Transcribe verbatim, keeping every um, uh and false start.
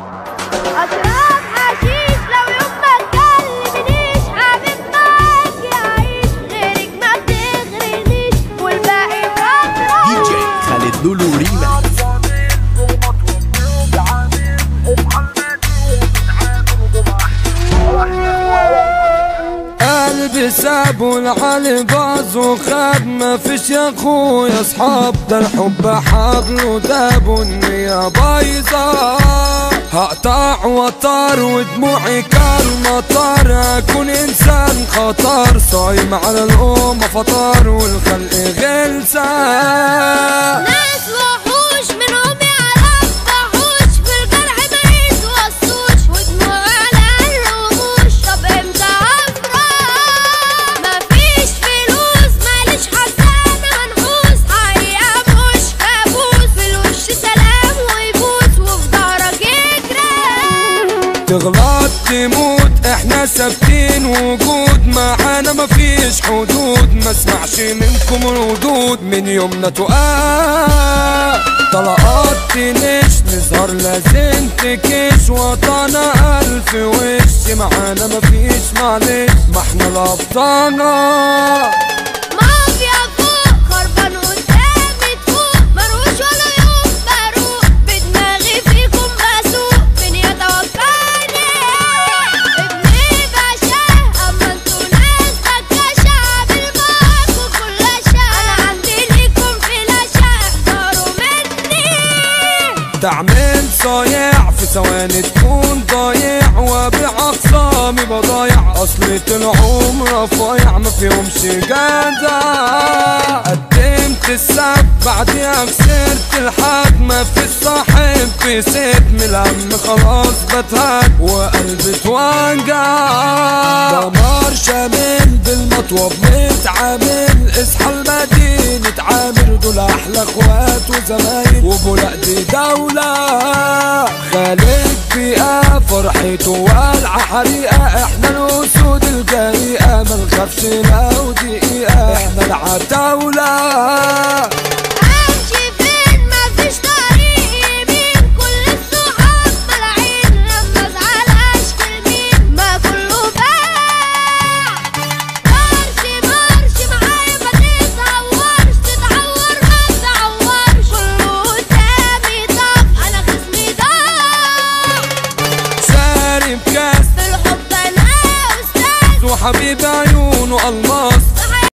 أشرب حشيش لو يوم ما تكلمنيش، حبيب معاك يعيش، غيرك ما بتغرنيش والباقي فترة. دي جي خالد لولو ريما. قلبي سابوا العلي باظ وخاب، مفيش يا اخويا اصحاب، ده الحب حبل وداب والنية بايظة. هقطع وطار ودموعي كالمطر، اكون انسان خطر صايم على الامة فطار والخلق غلسة. ناس وحوش منهم يعرف وحوش، في الجرح ما يتوصوش ودموع على الرموش. طب امتى افرح؟ مفيش فلوس ماليش حسانة منحوس، حقيقة مش كابوس، في الوش سلام ويبوس وفي ظهرك يجري. تغلط تموت احنا ثابتين وجود، معانا مفيش حدود، ما اسمعش منكم ردود، من يومنا تقال طلقات تنش، نظهر لازم تكش، وطنا الف وش، معانا مفيش معلش، ما احنا الابطالة. مافيا فوق خربان قدامي تفوق، مروش ولا يوم بروق، بدماغي فيكم بسوق، مين يتوقعني؟ ابني باشا اما انتوا ناس بكاشة، بالمعاكوا كل اشياء، انا عندي ليكم فلاشة، احذروا مني. تعمل صايع في ثواني تكون ضايع، وبأقسامي بضايع، اصل طلعوا رفايع ما فيهمش جدع. قدمت السب بعديها خسرت الحد، ما في الصاحب في ست من الهم خلاص بتهد وقلبي اتوجع. دمار شامل بالمطوب متعامل، اصحى المدينة عامر، دول احلى اخوات وزمايل وبولاق دي دولة. خالد بيئة فرحته والعة حريقة، احنا الاسود الجريئة، ما نخافش لو دقيقة، احنا العتاولة.